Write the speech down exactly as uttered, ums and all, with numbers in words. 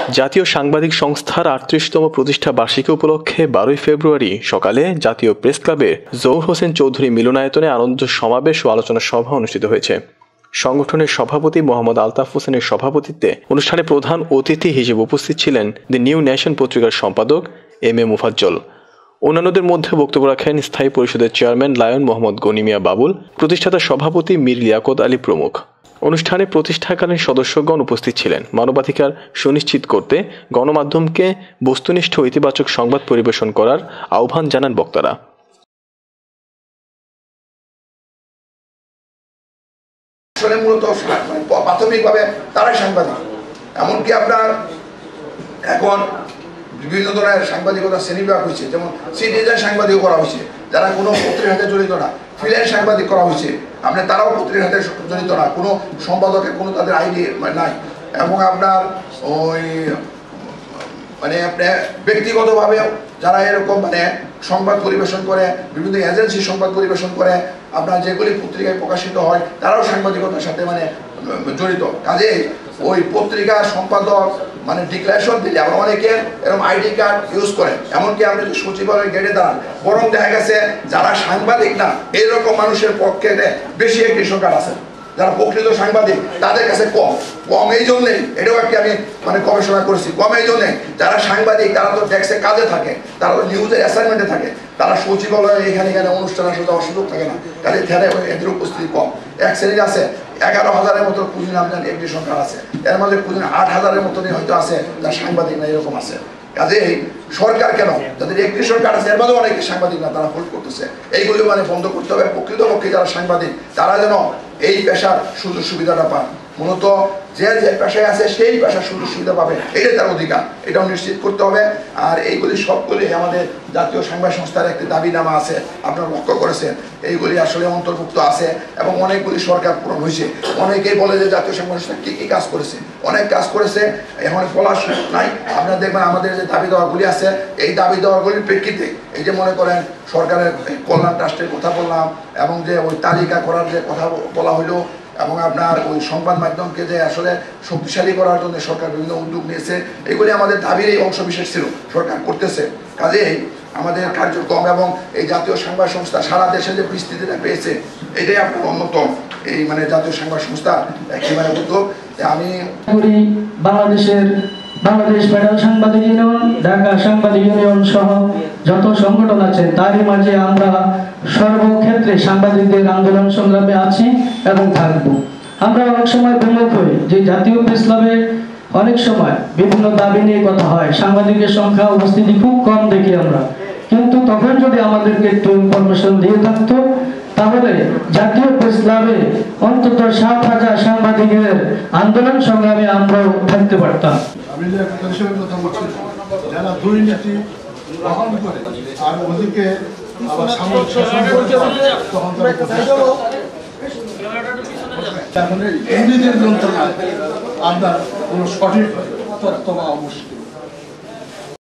জাতীয় সাংবাদিক সংস্থার আটত্রিশতম প্রতিষ্ঠা বার্ষিকী উপলক্ষে বারোই ফেব্রুয়ারি সকালে জাতীয় প্রেস ক্লাবে জহুর হোসেন চৌধুরী মিলনায়তনে আনন্দ সমাবেশ ও আলোচনা সভা অনুষ্ঠিত হয়েছে। সংগঠনের সভাপতি মোহাম্মদ আলতাফ হোসেনের সভাপতিত্বে অনুষ্ঠানে প্রধান অতিথি হিসেবে উপস্থিত ছিলেন দি নিউ নেশন পত্রিকার সম্পাদক এম এ মুফাজ্জল। অন্যান্যদের মধ্যে বক্তব্য রাখেন স্থায়ী পরিষদের চেয়ারম্যান লায়ন মোহাম্মদ গনি মিয়া বাবুল, প্রতিষ্ঠাতা সভাপতি মীর লিয়াকত আলী প্রমুখ। অনুষ্ঠানে প্রতিষ্ঠাকালীন সদস্যগণ উপস্থিত ছিলেন। মানবাধিকার সুনিশ্চিত করতে গণমাধ্যমকে বস্তুনিষ্ঠ ইতিবাচক সংবাদ পরিবেশন করার আহ্বান জানান বক্তারা। মূলত প্রাথমিকভাবে তারাই সাংবাদিক, এমনকি আপনার এখন বিভিন্ন ধরনের সাংবাদিকতা শ্রেণীবিভাগ হয়েছে, যেমন সিটিজেন সাংবাদিক করা হয়েছে, যারা কোনো পত্রিকার সাথে জড়িত না, ফ্রিল্যান্স সাংবাদিক করা হয়েছে, আপনি তারাও পত্রিকার সাথে জড়িত না, কোনো সম্পাদকের কোনো তাদের আইডি নাই, এবং আপনার ওই মানে আপনি ব্যক্তিগতভাবে যারা এরকম মানে সংবাদ পরিবেশন করে, বিভিন্ন এজেন্সি সংবাদ পরিবেশন করে, আপনার যেগুলি পত্রিকায় প্রকাশিত হয় তারাও সাংবাদিকতার সাথে মানে জড়িত। কাজেই ওই পত্রিকার সম্পাদক মানে ডিক্লারেশন দিলে আমরা অনেকে এরকম আইডি কার্ড ইউজ করেন, এমনকি আপনি যদি সচিবালয়ের গেটে দাঁড়ান, বরং দেখা গেছে যারা সাংবাদিক না এইরকম মানুষের পক্ষে বেশি এগ্রিশন কার্ড আছে, যারা প্রকৃত সাংবাদিক তাদের কাছে কম কম এই জন্যেই, এটাও একটি আমি মানে গবেষণা করেছি, কম এই জন্যে যারা সাংবাদিক তারা তো ডেস্কে কাজে থাকে, তারা তো নিউজের অ্যাসাইনমেন্টে থাকে, তারা সচিবালয়ে এখানে এখানে অনুষ্ঠান আসলে যাওয়ার সুযোগ থাকে না, কাজে এখানে এদের উপস্থিতি কম। এক শ্রেণীর আছে এগারো হাজারের মতো পুঁজি নাম জানি এগ্রিশন কার্ড আছে, এর মধ্যে পুঁজি আট হাজারের মতনই হয়তো আছে যার সাংবাদিক না, এরকম আছে। কাজেই সরকার কেন যাদের এগ্রিশন কার্ড আছে এর মধ্যে অনেকে সাংবাদিক না তারা হোল্ড করতেছে, এইগুলো মানে বন্ধ করতে হবে। প্রকৃতপক্ষে যারা সাংবাদিক তারা যেন এই পেশার সুযোগ সুবিধাটা পান, মূলত যে যে পেশায় আছে সেই পেশার সুযোগ সুবিধা পাবে, এটাই তার অধিকার, এটাও নিশ্চিত করতে হবে। আর এইগুলি সবগুলি আমাদের জাতীয় সাংবাদিক সংস্থার একটি দাবিনামা আছে, আপনারা লক্ষ্য করেছেন, এইগুলি আসলে অন্তর্ভুক্ত আছে এবং অনেকগুলি সরকার পূরণ হয়েছে। অনেকেই বলে যে জাতীয় সাংবাদিক সংস্থা কী কী কাজ করেছে, অনেক কাজ করেছে, এখন বলার সুযোগ নাই। আপনারা দেখবেন আমাদের যে দাবি দেওয়াগুলি আছে, এই দাবি দেওয়াগুলির প্রেক্ষিতে এই যে মনে করেন সরকারের কল্যাণ ট্রাস্টের কথা বললাম, এবং যে ওই তালিকা করার যে কথা বলা হইলো, এবং আপনার ওই সংবাদ মাধ্যমকে যে আসলে শক্তিশালী করার জন্য সরকার বিভিন্ন উদ্যোগ নিয়েছে, এগুলি আমাদের দাবির এই অংশ বিশেষ ছিল, সরকার করতেছে। কাজেই আমাদের কার্যক্রম এবং এই জাতীয় সাংবাদিক সংস্থা সারা দেশে যে বিস্তৃতিটা পেয়েছে, এটাই আপনার অন্যতম এই মানে জাতীয় সাংবাদিক সংস্থা একেবারে উদ্যোগ। আমি বাংলাদেশের বাংলাদেশ ফেডারেল সাংবাদিক ইউনিয়ন, ঢাকা সাংবাদিক ইউনিয়ন সহ যত সংগঠন আছে তারই মাঝে আমরা সর্বক্ষেত্রে সাংবাদিকদের আন্দোলন সংগ্রামে আছি এবং থাকবো। আমরা অনেক সময় বিমুখ হই যে জাতীয় প্রেস ক্লাবে অনেক সময় বিভিন্ন দাবি নিয়ে কথা হয়, সাংবাদিকের সংখ্যা উপস্থিতি খুব কম দেখি আমরা, কিন্তু তখন যদি আমাদেরকে একটু ইনফরমেশন দিয়ে থাকতো তাহলে জাতীয় প্রেস ক্লাবে অন্তত সাত হাজার সাংবাদিকের আন্দোলন সংগ্রামে আমরাও থাকতে পারতাম। আমি যে একটা বিষয়ের কথা বলছি, যারা দুর্নীতি গ্রহণ করে আর ওদিকে আবার সামরিক শাসন তখন এখন ইংরেজের যন্ত্রণায় আপনার কোনো সঠিক তথ্য পাওয়া মুশকিল।